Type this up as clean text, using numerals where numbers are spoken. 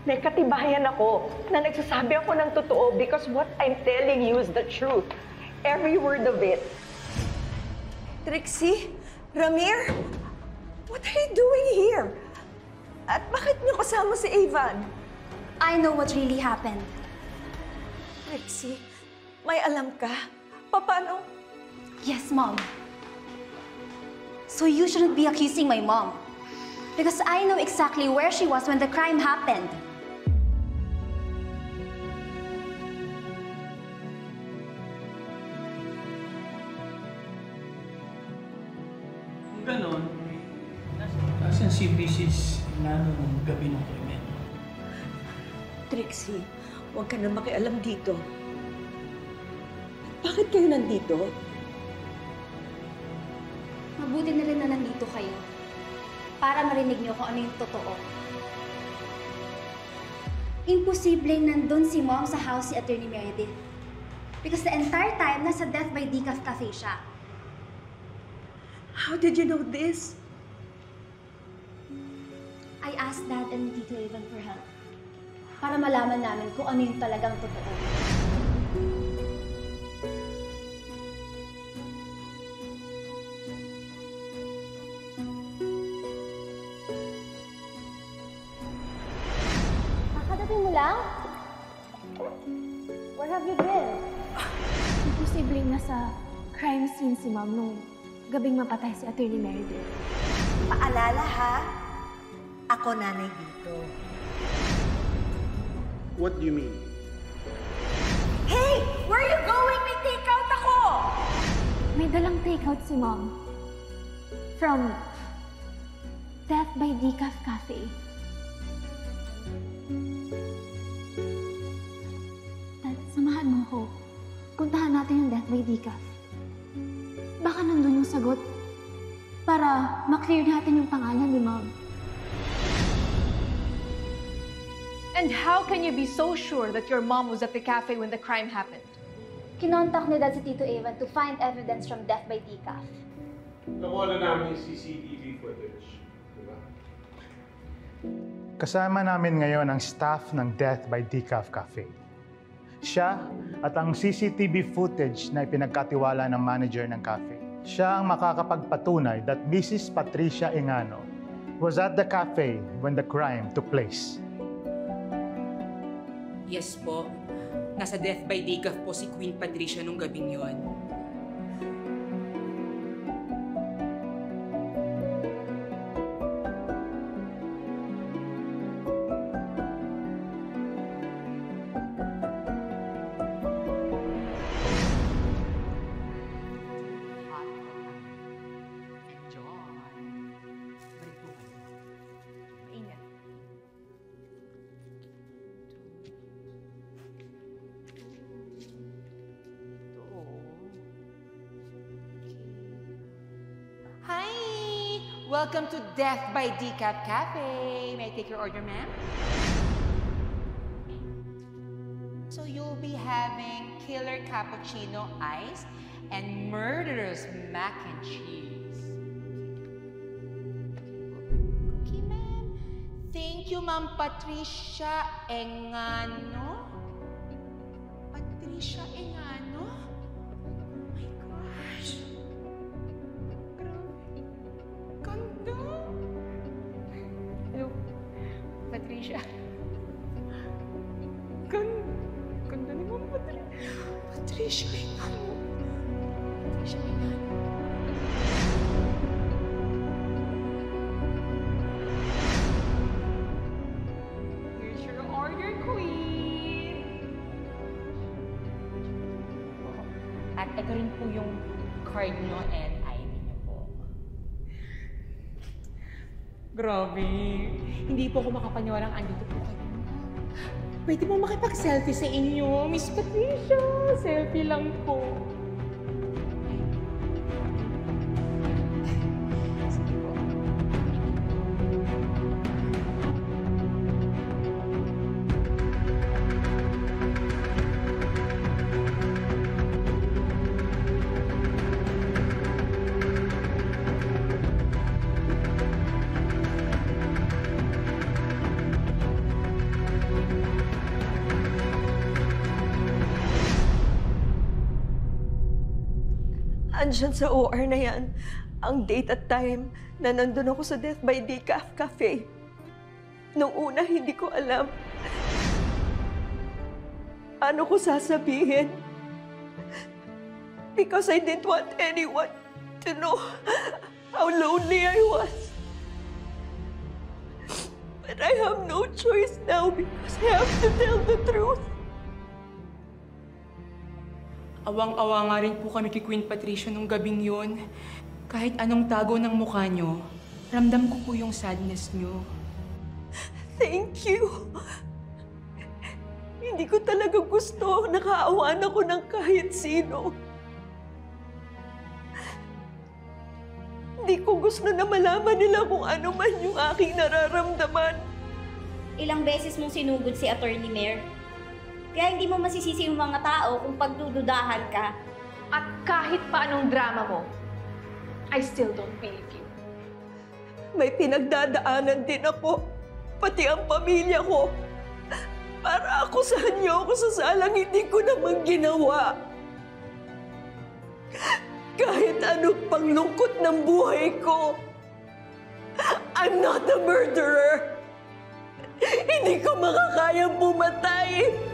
May katibayan ako na nagsasabi ako ng totoo because what I'm telling you is the truth. Every word of it. Trixie? Ramir? What are you doing here? At bakit niyo kasama si Avon? I know what really happened. Trixie, may alam ka? Paano? Yes, Mom. So you shouldn't be accusing my mom. Because I know exactly where she was when the crime happened. Kung ganon, nasan si Mrs. Nano nung gabi ng krimen? Trixie, huwag ka na makialam dito. At bakit kayo nandito? Mabuti na rin na nandito kayo para marinig niyo kung ano yung totoo. Imposibleng nandun si Mom sa house si Attorney Meredith. Because the entire time, nasa Death by Decaf Cafe siya. How did you know this? I asked Dad and Tito Evan for help para malaman namin kung ano yung talagang totoo. Kakadating mo lang? Where have you been? Imposibleng nasa crime scene si Ma'am nung gabing mapatay si Attorney Meredith. Paalala ha, ako nanay dito. What do you mean? Hey! Where are you going? May take-out ako! May dalang takeout si Mom from Death by Decaf Cafe. Dad, samahan mo ko. Puntahan natin yung Death by Decaf. Baka nandun yung sagot para maklear natin yung pangalan ni Mom. And how can you be so sure that your mom was at the cafe when the crime happened? Kinontak ni Dad si Tito Evan to find evidence from Death by Decaf. Nakuha na namin yung CCTV footage. Diba? Kasama namin ngayon ang staff ng Death by Decaf Cafe. Siya at ang CCTV footage na ipinagkatiwala ng manager ng cafe. Siya ang makakapagpatunay that Mrs. Patricia Engano was at the cafe when the crime took place. Yes po. Nasa Death by Decaf po si Queen Patricia nung gabing yon. Welcome to Death by Decaf Cafe. May I take your order, ma'am? So you'll be having killer cappuccino ice and murderous mac and cheese. Okay, ma'am. Thank you, Ma'am Patricia Engano. Patricia Engano? Oh my gosh. Ganda! Hello, Patricia. Ganda ni Ma'am Patricia. Patricia Engano. Patricia Engano. Here's your order, Queen. At ito rin po yung card nyo and grabe. Hindi po ako makapaniwalang andito po kayo. Pwede mo makipag-selfie sa inyo, Miss Patricia. Selfie lang po. Sige po. Andyan sa OR na yan, ang date at time na nandun ako sa Death by Decaf Cafe. Nung una, hindi ko alam. Ano ko sasabihin? Because I didn't want anyone to know how lonely I was. But I have no choice now because I have to tell the truth. Awang-awa nga rin po kami kay Queen Patricia nung gabing yun. Kahit anong tago ng mukha nyo, ramdam ko po yung sadness nyo. Thank you. Hindi ko talaga gusto. Nakaawaan ako ng kahit sino. Hindi ko gusto na malaman nila kung ano man yung aking nararamdaman. Ilang beses mong sinugod si Attorney Mayor. Kaya hindi mo masisisi yung mga tao kung pagdududahan ka. At kahit pa anong drama mo, I still don't believe you. May pinagdadaanan din ako, pati ang pamilya ko. Para akusahan niyo ako sa salang hindi ko naman ginawa. Kahit anong panglungkot ng buhay ko, I'm not a murderer. Hindi ko makakayang pumatay.